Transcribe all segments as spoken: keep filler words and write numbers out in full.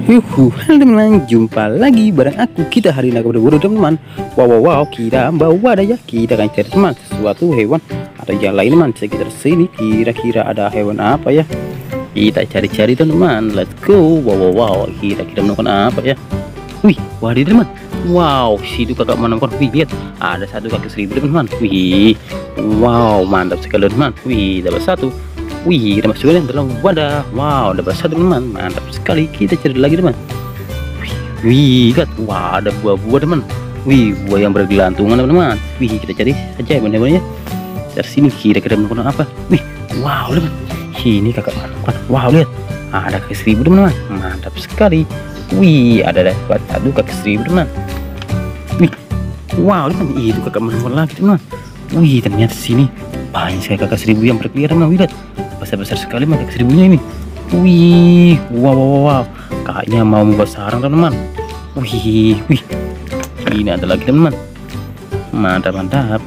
Yuhu, halo teman-teman, jumpa lagi bareng aku. Kita hari ini akan berburu teman-teman. Wow wow wow, kita bawa ada ya. Kita akan cari teman sesuatu hewan atau yang lain teman sekitar sini. Kira-kira ada hewan apa ya? Kita cari-cari teman-teman. Let's go. Wow wow wow, kira-kira menemukan apa ya? Wih, waduh teman. Wow, situ kakak menemukan. Wih, lihat ada satu kaki seribu teman-teman. Wih, wow, mantap sekali teman. Wih, dapat satu. Wih, kita masukkan dalam wadah. Wow, dapat satu teman, mantap sekali. Kita cari lagi teman. Wih, wih, lihat, wah ada buah-buah teman. Wih, buah yang bergelantungan teman-teman. Wih, kita cari saja hewan-hewannya. Dari sini kira-kira menemukan apa? Wih, wow teman. Ini kakak menemukan. Wow, lihat, ada kaki seribu teman-teman, mantap sekali. Wih, ada dapat satu kaki seribu teman. Wih, wow teman, itu kakak menemukan lagi teman. Wih, ternyata sini banyak sekali kakak seribu yang berkeliaran teman. Lihat, besar-besar sekali mah kakak seribunya ini. Wih, wow wow wow, kayaknya mau membuat sarang teman-teman. Wih, wih, ini ada lagi teman-teman, mantap mantap.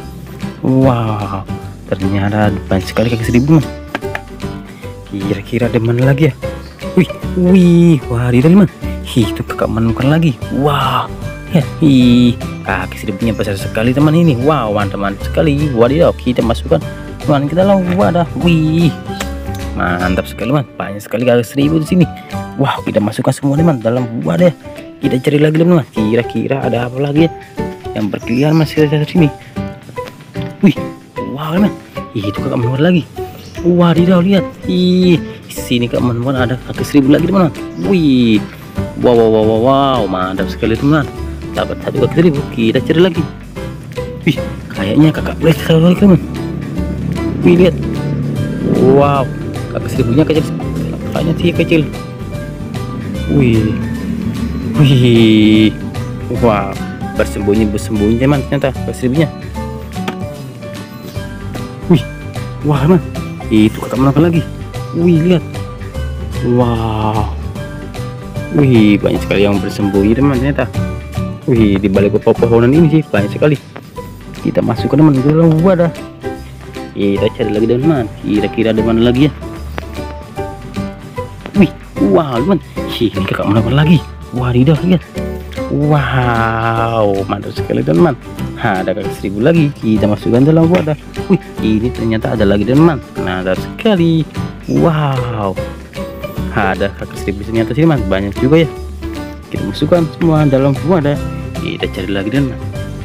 Wow, ternyata banyak sekali kakak seribu teman. Kira-kira ada mana lagi ya? Wih, wih, wah ini teman. Itu kakak menemukan lagi. Wow, ya, ih, kaki seribunya besar sekali teman ini. Wow, mantap mantap sekali. Wadidaw, kita masukkan teman kita lalu wadah. Wih, mantap sekali teman, banyak sekali kaki seribu di sini. Wow, kita masukkan semua teman dalam wadah. Kita cari lagi teman, kira-kira ada apa lagi ya yang berkeliaran masih di sini. Wih, wow teman, itu kakak menemukan lagi. Wadidaw, lihat, ih, sini kak menemukan ada kaki seribu lagi teman. Wih, wow wow wow wow, wow. Mantap sekali teman, dapat satu kaki seribu. Kita cari lagi. Wih, kayaknya kakak boleh sekali lagi teman. Wih, lihat, wow, kakak seribunya kecil, kayaknya sih kecil. Wih, wih, wow, bersembunyi bersembunyi teman ternyata kakak seribunya. Wih, wah teman, itu kakak menemukan lagi. Wih, lihat, wow, wih, banyak sekali yang bersembunyi teman ternyata. Wih, di balik pepohonan ini sih banyak sekali. Kita masuk ke teman ke dalam wadah. Kita cari lagi teman, kira-kira ada mana lagi ya? Wih, wow teman, ini kakak menemukan lagi. Wadidaw, lihat, wow, mantap sekali teman. Ada kakak seribu lagi, kita masukkan dalam wadah. Wih, ini ternyata ada lagi teman, mantap sekali. Wow, ada kakak seribu ternyata sih teman, banyak juga ya. Kita masukkan semua dalam wadah. Kita cari lagi teman,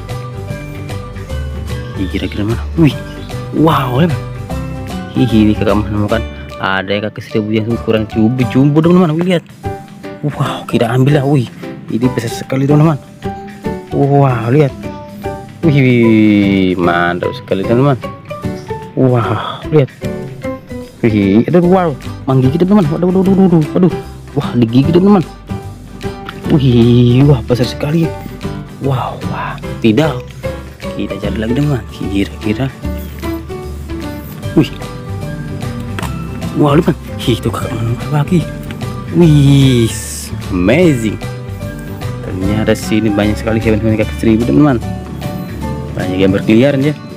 kira-kira mana? Wih, wow teman, ini kakak menemukan ada yang kaki seribu yang ukuran jumbo-jumbo teman-teman. Wih, lihat, wow, kita ambil lah. Wih, ini besar sekali teman-teman. Wow, lihat, wih, mantap sekali teman-teman. Wow, lihat, wih, ada wow, menggigit teman-teman. Waduh, waduh, waduh, waduh, waduh, wah, digigit teman-teman. Wih, wah, besar sekali. Wow, wah, tidak. Kita cari lagi teman, kira-kira. Wih, wow teman, itu kakak menemukan lagi. Wih, amazing. Ternyata sini banyak sekali hewan-hewan kaki seribu teman-teman. Banyak yang berkeliaran ya.